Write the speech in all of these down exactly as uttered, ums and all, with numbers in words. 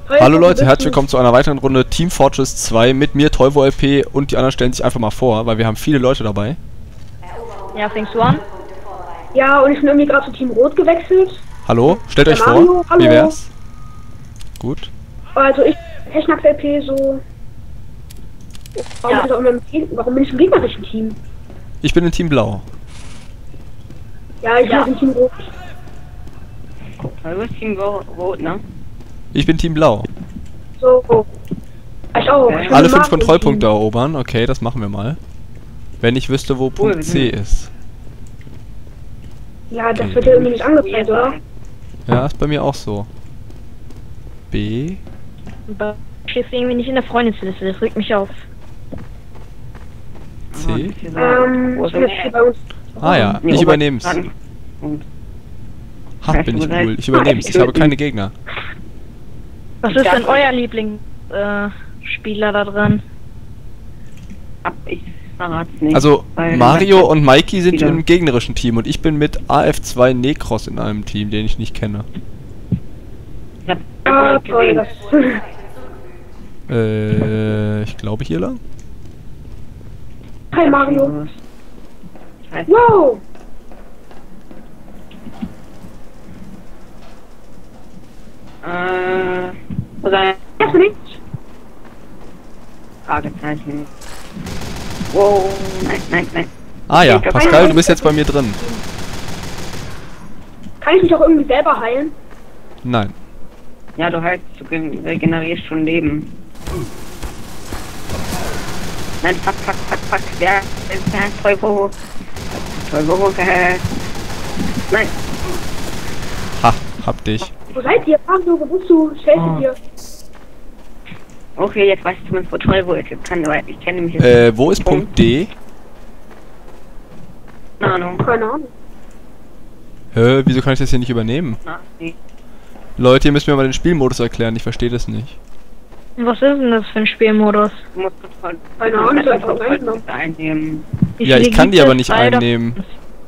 Hallo Leute, herzlich willkommen zu einer weiteren Runde Team Fortress zwei mit mir, Teuvo L P, und die anderen stellen sich einfach mal vor, weil wir haben viele Leute dabei. Ja, fängst du an? Ja, und ich bin irgendwie gerade zu Team Rot gewechselt. Hallo, stellt euch Mario, vor, hallo. wie wär's? Gut. Also ich, Technax L P, so... Warum, Ja. bin ich auch immer im Team? Warum bin ich im gegnerischen Team? Ich bin in Team Blau. Ja, ich Ja. bin im Team Rot. Du bist Team Rot, ne? Ich bin Team Blau. So. Ich auch. Ich bin Alle im fünf Mario-Team. Kontrollpunkte erobern, okay, das machen wir mal. Wenn ich wüsste, wo Punkt C ist. Ja, das wird ja irgendwie nicht angezeigt, oder? Ja, ist bei mir auch so. B. Du stehst irgendwie nicht in der Freundesliste, das regt mich auf. C. Ähm, ich bin jetzt hier bei uns. Ah ja, ich übernehm's. Ha, bin ich cool. Ich übernehm's. Ich habe keine Gegner. Was ist denn euer Lieblingsspieler äh, Spieler da drin? Ich verrat's nicht. Also weil- Mario und Mikey sind Wieder. im gegnerischen Team und ich bin mit A F zwei Necros in einem Team, den ich nicht kenne. Ich hab Ah, das toll, gesehen. das... Äh, ich glaube hier lang. Hi Mario. Ich weiß Wow! Äh, oder Das bin ich. Fragezeichen. Wow, nein, nein, nein. Ah ja, Ich glaub, Pascal, du bist jetzt bei mir drin. Kann ich mich auch irgendwie selber heilen? Nein. Ja, du halt, du gen- regenerierst schon Leben. Nein, fuck, fuck, fuck, fuck, wer ist der Teufel? Teufel, äh, nein. Ha, hab dich. Wo seid ihr? Mario, wo bist du? Ich helfe Oh. dir. Okay, jetzt weiß ich zumindest, wo Teufel ist. Jetzt kann, weil ich kenne mich jetzt. Äh, wo ist Punkt D? Keine Ahnung. Keine Ahnung. Hä, wieso kann ich das hier nicht übernehmen? Na, nee. Leute, ihr müsst mir mal den Spielmodus erklären, ich verstehe das nicht. Was ist denn das für ein Spielmodus? Du musst Kontroll- Keine Ahnung, ich hab einfach reingenommen. einnehmen. Wie Ja, viele ich kann gibt die aber es? nicht Drei oder- einnehmen.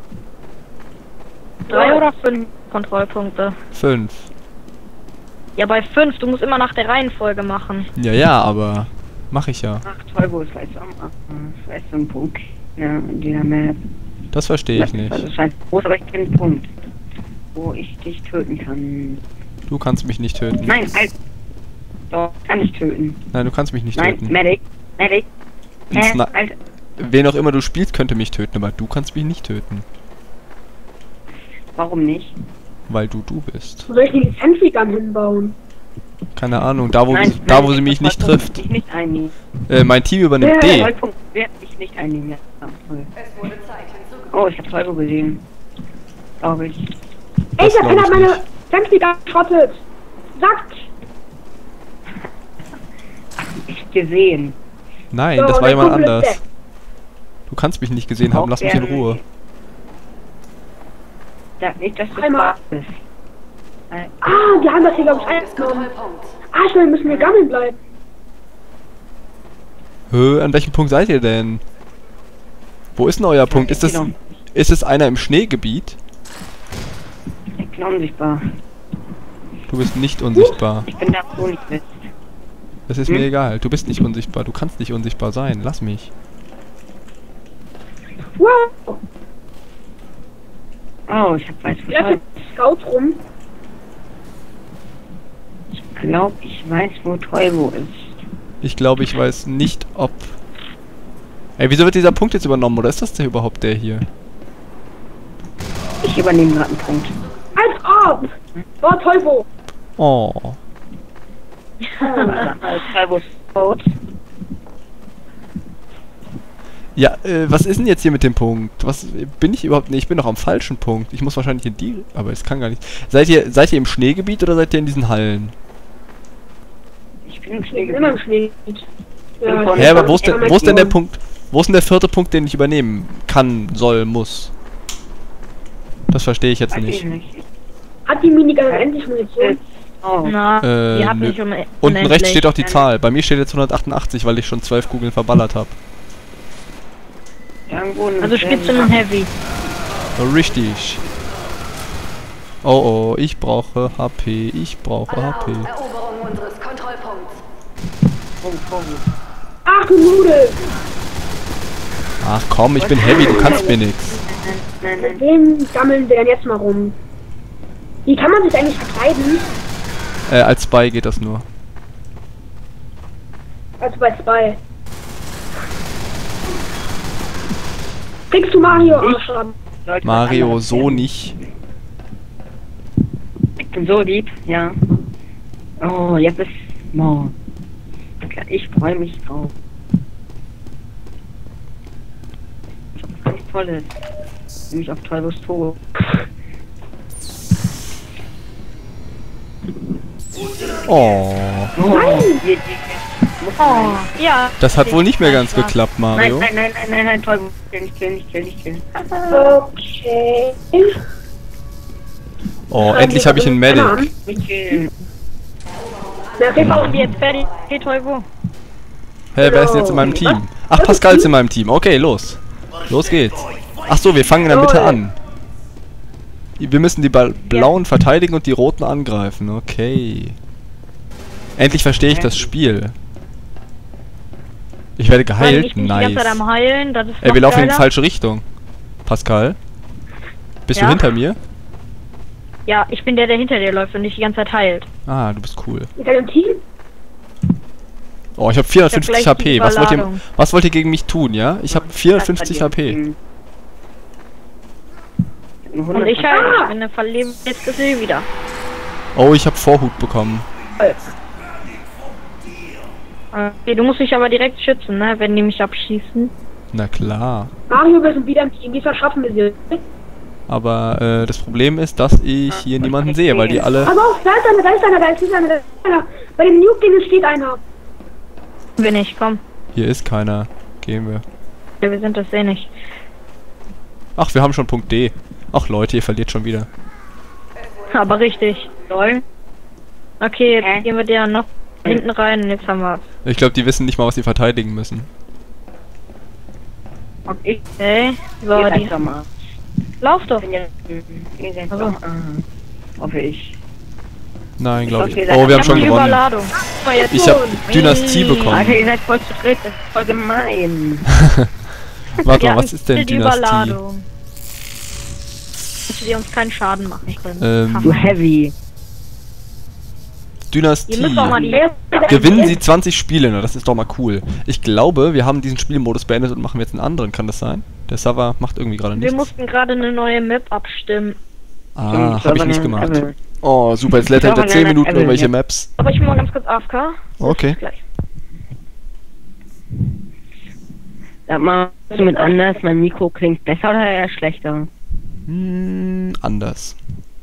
Drei oder fünf Kontrollpunkte? Fünf. Ja, bei fünf, du musst immer nach der Reihenfolge machen. Ja, ja, aber mach ich ja. Ach, Teufel ist vielleicht auch mal. Vielleicht so ein Punkt. Ja, in dieser Map. Das verstehe ich nicht. Also es scheint groß, aber ich kenne den Punkt, wo ich dich töten kann. Du kannst mich nicht töten. Nein, halt! Doch, kann ich töten. Nein, du kannst mich nicht Nein, töten. Medic, Medic. Ein Hä? Sna- Alter, Wen auch immer du spielst, könnte mich töten, aber du kannst mich nicht töten. warum nicht? Weil du du bist. Wo soll ich die Sentry Gun hinbauen? Keine Ahnung, da wo, Nein, da, nein, wo sie ich mich nicht wollte trifft. dich nicht einnehmen. Äh, mein Team übernimmt Ja, D. Vollpunkt wird dich nicht einnehmen. Ja, toll. Oh, ich hab Teufel gesehen. Glaube ich. Ey, Das der glaub Penner ich hat meine nicht. Sentry Gun geschrottet. Sagt! Ich gesehen. Nein, So, das war der jemand Kumpel ist anders. weg. Du kannst mich nicht gesehen haben, Auch lass mich in der- Ruhe. Sag nicht, dass du Einmal. Spaß bist. Äh, Ah, die haben das hier, glaube ich, eingenommen. Ah, ich meine, müssen wir gammeln bleiben. Hö, an welchem Punkt seid ihr denn? Wo ist denn euer Punkt? Ist das, ist es einer im Schneegebiet? Ich bin unsichtbar. Du bist nicht unsichtbar. Ich bin da, wo ich bin. Das ist Hm? mir egal. Du bist nicht unsichtbar. Du kannst nicht unsichtbar sein. Lass mich. Wow! Oh, ich hab weiß Ich lasse Bescheid. jetzt Scout rum. Ich glaube, ich weiß, wo Teubo ist. Ich glaube, ich weiß nicht, ob... Ey, wieso wird dieser Punkt jetzt übernommen? Oder ist das der überhaupt der hier? Ich übernehme gerade einen Punkt. Als ob! Oh, Teubo! Oh. Also, Teubo ist tot. Ja, äh, was ist denn jetzt hier mit dem Punkt? Was bin ich überhaupt? Nee, ich bin doch am falschen Punkt. Ich muss wahrscheinlich in die... Aber es kann gar nicht... Seid ihr, seid ihr im Schneegebiet oder seid ihr in diesen Hallen? Ich bin im Ich bin immer im Schnee. Schnee. Ja, Hä, Hä, aber wo ist, denn, Ja, wo ist denn der Munition. Punkt? Wo ist denn der vierte Punkt, den ich übernehmen kann, soll, muss? Das verstehe ich jetzt Weiß nicht. ich nicht. Hat die Minigun endlich Munition? Oh, Na, Äh, die haben nö. nicht um Unten rechts steht auch die Nein. Zahl. Bei mir steht jetzt hundertachtundachtzig, weil ich schon zwölf Kugeln verballert habe. irgendwo in Also spielst du einen Heavy. Richtig. Oh oh, ich brauche H P, ich brauche H P. Eroberung unseres Kontrollpunktes. Oh, oh. Ach du Nudel! Ach komm, ich bin Heavy, du kannst mir nix. Nein, Mit nein. wem gammeln wir denn jetzt mal rum? Wie kann man sich eigentlich verkleiden? Äh, als Spy geht das nur. Also bei Spy. Kriegst du Mario Arschraben? Leute, Mario, was so anderes. nicht. Ich bin so lieb, ja. Oh, jetzt ist morgen. Ich freue mich drauf. Ich hab was ganz Tolles. Nämlich auf Teufels Tod. Oh, Oh, hier, hier. Oh, ja. das hat wohl nicht mehr ganz geklappt, Nein, Mario. nein, nein, nein, nein, nein, Teufel. Kill nicht, kill nicht, kill nicht, kill. Okay. Oh, endlich habe ich einen Medic. Nicht killen. Na, wir Machen wir jetzt fertig. Hey, Teuvo. Hä, wer ist denn jetzt in meinem Team? Ach, Pascal ist in meinem Team. Okay, los. Los geht's. Ach so, wir fangen in der Mitte an. Wir müssen die Ball Blauen verteidigen und die Roten angreifen. Okay. Endlich verstehe ich das Spiel. Ich werde Weil geheilt. ich bin die Nice. ganze Zeit am Heilen. Das ist Ey, noch wir laufen in die geiler. falsche Richtung. Pascal? Bist Ja? du hinter mir? Ja, ich bin der, der hinter dir läuft und dich die ganze Zeit heilt. Ah, du bist cool. Mit deinem Team? Oh, ich habe vierhundertfünfzig Ich hab gleich die H P. Was wollt ihr, Überladung. was wollt ihr gegen mich tun, ja? Ich habe vierhundertfünfzig H P. Und ich halt, ich bin eine verlebte Seele wieder. Oh, ich habe Vorhut bekommen. Okay, du musst dich aber direkt schützen, ne, wenn die mich abschießen. Na klar. Mario, wir sind wieder im Team. Wie verschaffen wir sie? Aber äh, das Problem ist, dass ich hier niemanden sehe, weil die alle... Aber auf, da ist einer, da ist einer, da ist einer, da ist einer. Bei dem Nuke-Ding steht einer. Bin ich, komm. Hier ist keiner. Gehen wir. Ja, wir sind das eh nicht. Ach, wir haben schon Punkt D. Ach Leute, ihr verliert schon wieder. Aber richtig. Lol. Okay, jetzt Hä? gehen wir dir noch hinten rein und jetzt haben wir. Ich glaube, die wissen nicht mal, was sie verteidigen müssen. Und ich Okay, so, geh die. einfach mal. Lauf doch. Bin jetzt, ihr seid Also. doch, ah, hoffe ich. Nein, glaube ich. Okay, Oh, wir haben Ich schon hab die gewonnen. Überladung. Guck mal, jetzt Ich habe schon. Dynastie Ui. bekommen. Alter, ihr seid voll zu dritt, das ist voll gemein. Warte Ja, mal, was ist denn die Dynastie? Überladung. Dass wir uns keinen Schaden machen können. Ähm, Du Heavy. Dynastie. Ihr müsst auch mal die. Gewinnen Sie zwanzig Spiele, na, das ist doch mal cool. Ich glaube, wir haben diesen Spielmodus beendet und machen jetzt einen anderen, kann das sein? Der Server macht irgendwie gerade Wir nichts. mussten gerade eine neue Map abstimmen. Ah, habe ich nicht gemacht. Ever. Oh, super, jetzt lädt er hinter Server zehn Leonard Minuten Ever, irgendwelche ja. Maps. Aber ich bin mal ganz kurz A F K. Okay. Gleich. Sag mal, was du mit anders? Mein Mikro klingt besser oder eher schlechter? Hm, anders.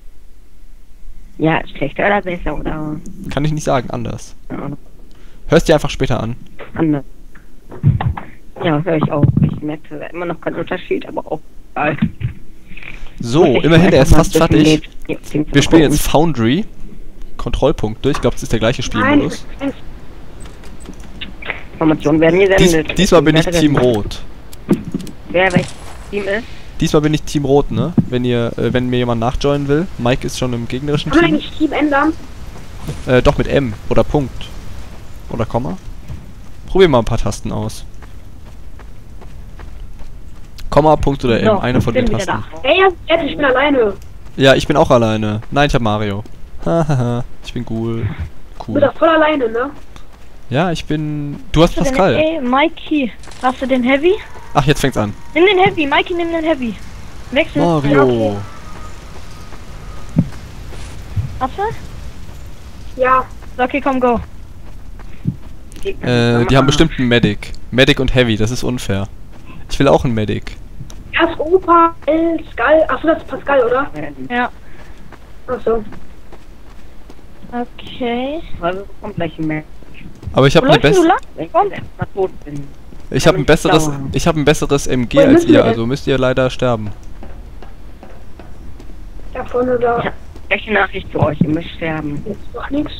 Ja, schlechter oder besser oder Kann ich nicht sagen, anders. ja, Hörst dir einfach später an. anders? Ja, höre ich auch. Ich merke immer noch keinen Unterschied, aber auch egal. So, Ich immerhin, der ist einfach fast mal fertig. zwischen den- Wir spielen jetzt Foundry. Kontrollpunkte. Ich glaube, das ist der gleiche Nein, Spielmodus. Informationen werden Dies, gesendet. diesmal bin ich Wer- Team Rot. Wer welches Team ist? Diesmal bin ich Team Rot, ne? Wenn ihr, äh, wenn mir jemand nachjoinen will. Mike ist schon im gegnerischen kann man Team. eigentlich Team ändern? Äh, doch mit M oder Punkt. Oder Komma. Probier mal ein paar Tasten aus. Komma, Punkt oder M, So, eine von bin den wieder Tasten. Ey, jetzt, ich bin alleine. Ja, ich bin auch alleine. Nein, ich hab Mario. Hahaha, ich bin cool. Du bist Cool. doch voll alleine, ne? Ja, ich bin... Du hast Hast du den, Pascal. ey, Mikey, hast du den Heavy? Ach, jetzt fängt's an. Nimm den Heavy, Mikey, nimm den Heavy. Wechsel. Ja, okay. Mario. Hast du? Ja. So, okay, komm, go. Äh, die haben bestimmt einen Medic. Medic und Heavy, das ist unfair. Ich will auch einen Medic. Erst Opa, El, Skull. Achso, das ist Pascal, oder? Ja. Achso. Okay. Also kommt gleich ein Match. Aber ich Wo habe eine läufst du bess lang? Wenn ich Komm. jetzt erstmal tot bin. ich habe ein besseres Dauern. ich habe ein besseres M G Wo als müssen wir ihr, denn? also müsst ihr leider sterben. Da vorne, da. Ja. Welche Nachricht für euch? Ihr müsst sterben. Jetzt doch nix.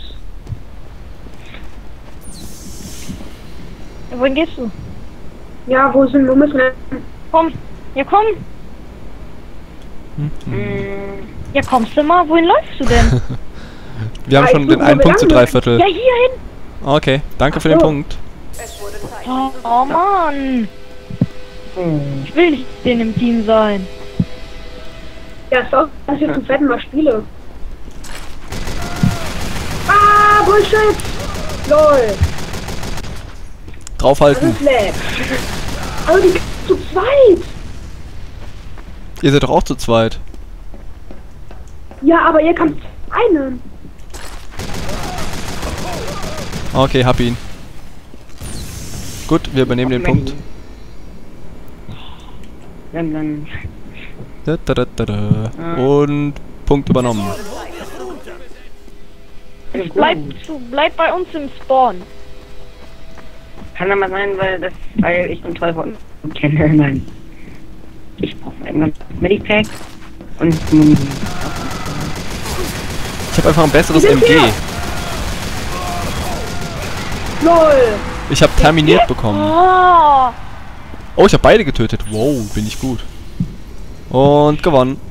Ja, wohin gehst du? Ja, wo sind wir? Müssen wir? Komm. Ja, komm. Hm, hm. Mm, Ja, kommst du mal? Wohin läufst du denn? Wir haben Ja, schon ich den guck, einen wo wir Punkt zu lang drei müssen. Viertel. Ja, hierhin. Okay, danke für den so. Punkt. Oh, oh Mann. Hm. Ich will nicht mit denen im Team sein. Ja, ist auch, dass ich zum zweiten Mal spiele. Ah, Bullshit! LOL! Draufhalten. Reflex! Aber die zu zweit! Ihr seid doch auch zu zweit. Ja, aber ihr kann einen. Okay, hab ihn. Gut, wir übernehmen den Punkt. Dann, dann. Da, da, da, da, da. Und Punkt übernommen. Bleib, zu, bleib bei uns im Spawn. Kann aber sein, weil das, weil ich den Teufel kenne. Nein. Ich brauche ein Medipack und Muni. Ich habe einfach ein besseres Wir sind M G. hier. LOL! Ich habe terminiert bekommen. Oh, Oh, ich habe beide getötet. Wow, bin ich gut. Und gewonnen.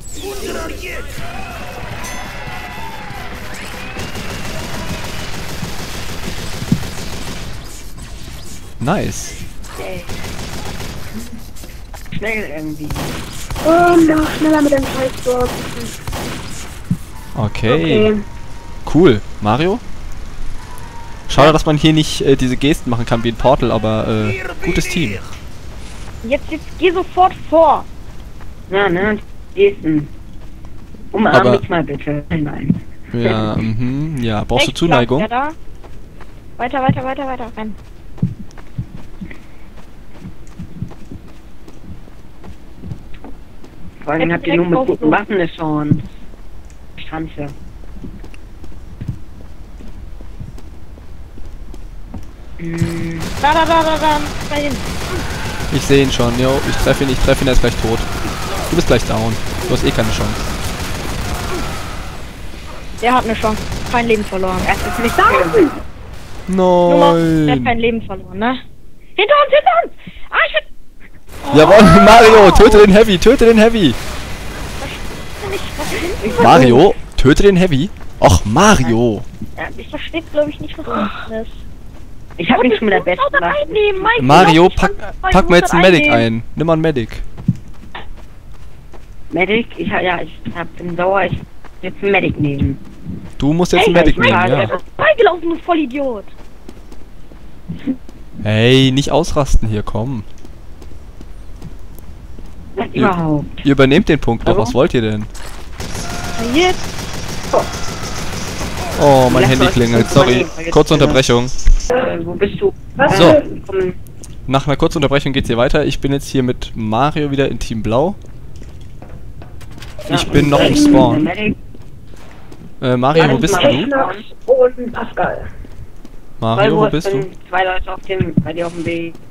Nice. Yay. Schnell irgendwie. Und noch schneller mit dem Scheißboard. Okay. Okay. Cool. Mario? Schade, dass man hier nicht äh, diese Gesten machen kann wie in Portal, aber äh, gutes Team. jetzt, jetzt geh sofort vor. Ja, ne? Gesten. Umarm Aber- mich mal bitte. Nein. Ja, mhm, ja. Brauchst du Rechts Zuneigung? bleibt der da. Weiter, weiter, weiter, weiter, rennen. Vor allem Jetzt habt ihr nur direkt mit guten auf- Waffen eine Chance. Chance. Hm, Da, da, da, da, da, bei den. Ich sehe ihn schon. Jo, ich treffe ihn, ich treffe ihn, er ist gleich tot. Du bist gleich down. Du hast eh keine Chance. Der hat eine Chance. Kein Leben verloren. das ist nicht Da schön. unten! Nummer, der hat Nein! kein Leben verloren, ne? Hinter uns, hinter uns! Ah, ich hab Jawohl, Mario, töte den Heavy, töte den Heavy! nicht verstanden. Mario, töte den Heavy? Och, Mario! Ich verstehe, glaube ich, nicht, was das ist. Ich hab mich schon mit der besten Waffe Waffe. einnehmen, Mike, Mario, lass mich pack, von- pack mal jetzt einen Medic einnehmen. ein. Nimm mal einen Medic. Medic? Ich hab, ja, ich hab, bin sauer, ich jetzt einen Medic nehmen. Du musst jetzt Hey, einen Medic ich nehmen, mag ja. das. Beigelaufen, du Vollidiot. Hey, nicht ausrasten hier, komm. Was überhaupt? Ihr übernehmt den Punkt doch, Hallo? was wollt ihr denn? Jetzt. Oh, mein Lass Handy uns klingelt, das mal sorry. nehmen, weil Kurze jetzt- Unterbrechung. Äh, wo bist du? Was? So. Äh, komm, Nach einer kurzen Unterbrechung geht's hier weiter. Ich bin jetzt hier mit Mario wieder in Team Blau. Ich ja, bin noch im äh, Spawn. Medic. Äh, Mario, wo Alles bist mal du? recht. Schnaps und Pascal. Mario, wo Volvo, bist es du? sind zwei Leute auf dem, bei dir auf dem Weg.